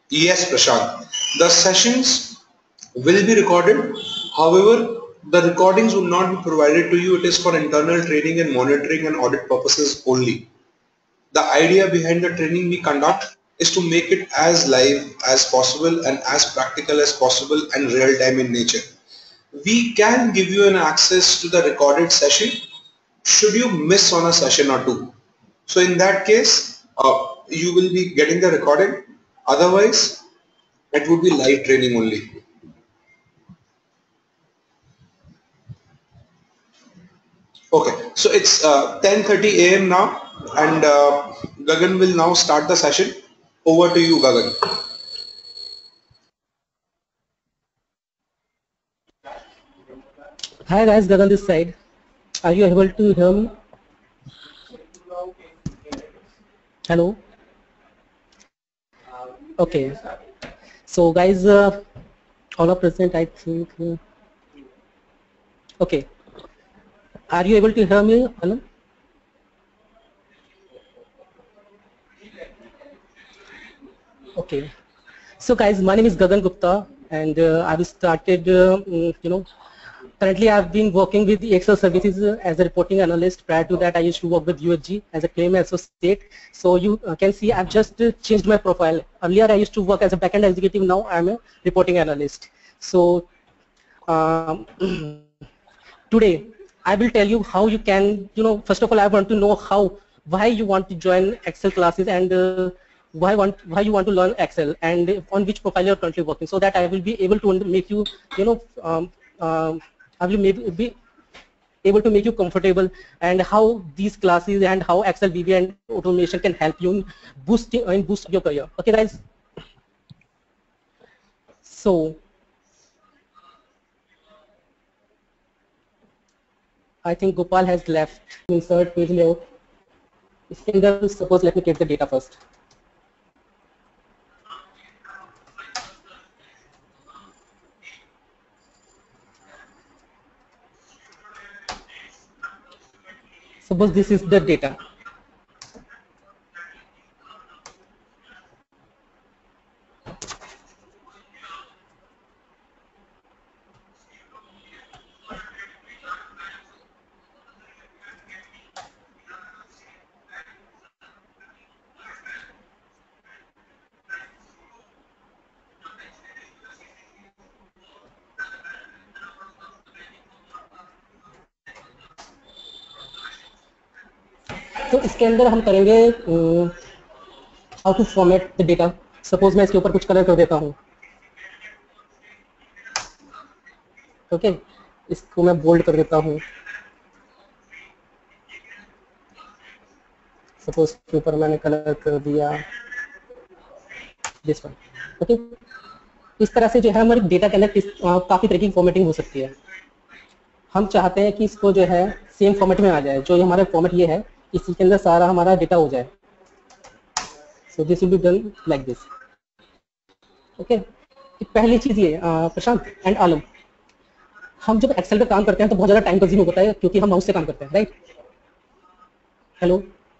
Yes, Prashant. The sessions will be recorded. However, the recordings will not be provided to you. It is for internal training and monitoring and audit purposes only. The idea behind the training we conduct is to make it as live as possible and as practical as possible and real time in nature. We can give you an access to the recorded session should you miss on a session or two. So in that case, you will be getting the recording. Otherwise, it would be live training only. Okay, so it's 10:30 a.m. now, and Gagan will now start the session. Over to you, Gagan. Hi guys, Gagan this side. Are you able to hear me? Hello? Okay. So guys, all are present I think. Okay. Are you able to hear me, Anand? Okay. So guys, my name is Gagan Gupta and I've started, currently I've been working with Excel services as a reporting analyst. Prior to that, I used to work with UHG as a claim associate. So you can see I've just changed my profile. Earlier I used to work as a backend executive, now I'm a reporting analyst. So um, today I will tell you how you can, first of all I want to know why you want to join Excel classes and why you want to learn Excel and on which profile you're currently working, so that I will be able to make you, I will maybe be able to make you comfortable and how these classes and how Excel VB and automation can help you in boost your career. Okay guys, so I think Gopal has left. Insert page layout. इसके अंदर suppose let me get the data first. Suppose this is the data. तो इसके अंदर हम करेंगे how to format the data. Suppose मैं इसके ऊपर कुछ कलर कर देता हूँ. ओके, इसको मैं बोल्ड कर देता हूँ. सपोज के ऊपर मैंने कलर कर दिया दिस वन. ओके, इस तरह से जो है हमारे डेटा के अंदर काफ़ी तरह की फॉर्मेटिंग हो सकती है. हम चाहते हैं कि इसको जो है सेम फॉर्मेट में आ जाए. जो हमारा फॉर्मेट ये है, इसी के अंदर सारा हमारा डेटा हो जाए. So this will be done like this. Okay, पहली चीज़ ये प्रशांत एंड आलम, हम जब एक्सेल पे काम करते हैं तो बहुत ज़्यादा टाइम कंज्यूम होता है क्योंकि हम माउस से काम करते हैं, राइट? हेलो,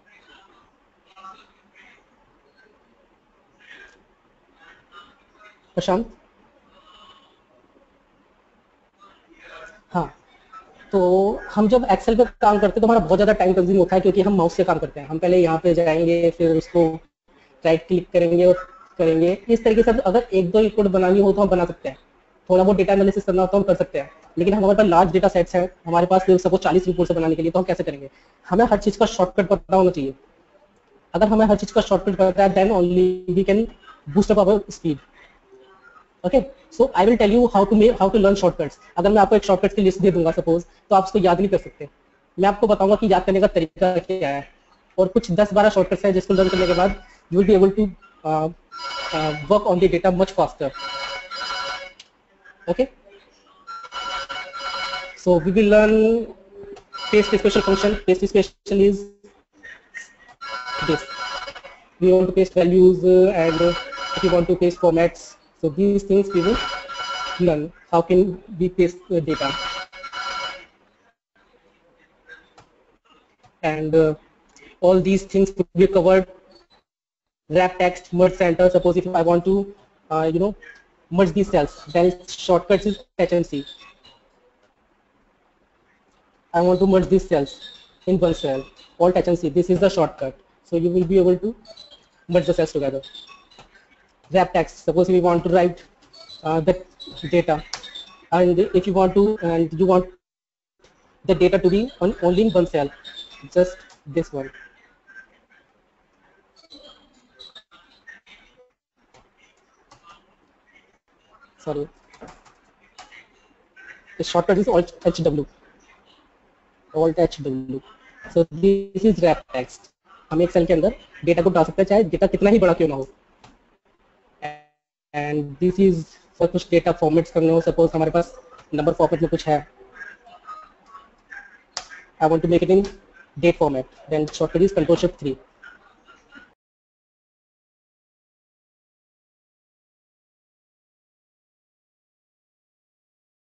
प्रशांत. हाँ, तो हम जब एक्सेल पे काम करते हैं तो हमारा बहुत ज़्यादा टाइम कंज्यूम होता है क्योंकि हम माउस से काम करते हैं. हम पहले यहाँ पे जाएंगे, फिर उसको राइट क्लिक करेंगे और करेंगे. इस तरीके से अगर एक दो रिपोर्ट बनानी हो तो हम बना सकते हैं. थोड़ा बहुत डेटा एनालिसिस करना हो तो हम कर सकते हैं. लेकिन हमारे पास लार्ज डेटा सेट्स हैं, हमारे पास सपोज 40 रिपोर्ट बनाने के लिए, तो हम कैसे करेंगे? हमें हर चीज़ का शॉर्टकट पता होना चाहिए. अगर हमें हर चीज़ का शॉर्टकट पता है, then only we can boost up our speed. Okay, so I will tell you how to learn shortcuts. अगर मैं आपको एक शॉर्टकट की लिस्ट दे दूंगा सपोज, तो आप उसको याद नहीं कर सकते. मैं आपको बताऊंगा कि याद करने का तरीका क्या है, और कुछ 10-12 शॉर्टकट्स हैं जिसको लर्न करने के बाद you will be able to work on the data much faster. Okay, so we will learn paste special function. Paste special is this. We want to paste values and if you want to paste formats. So these things we will learn. How can we paste data? And all these things will be covered wrap text, merge center. Suppose if I want to merge these cells, then shortcuts is HMC. I want to merge these cells in one cell. Alt HMC. This is the shortcut. So you will be able to merge the cells together. Wrap text. Suppose we want to write the data, and if you want the data to be only in one cell, just this one. Sorry. The shortcut is Alt HW. Alt HW. So this is wrap text. हम एक cell के अंदर data को डाल सकते हैं, चाहे data कितना ही बड़ा क्यों ना हो. And this is for कुछ डेटा फॉर्मेट्स करने हो. सपोज हमारे पास नंबर फॉर्मेट में कुछ है. I want to make it in date format. Then shortcut is Control Shift 3.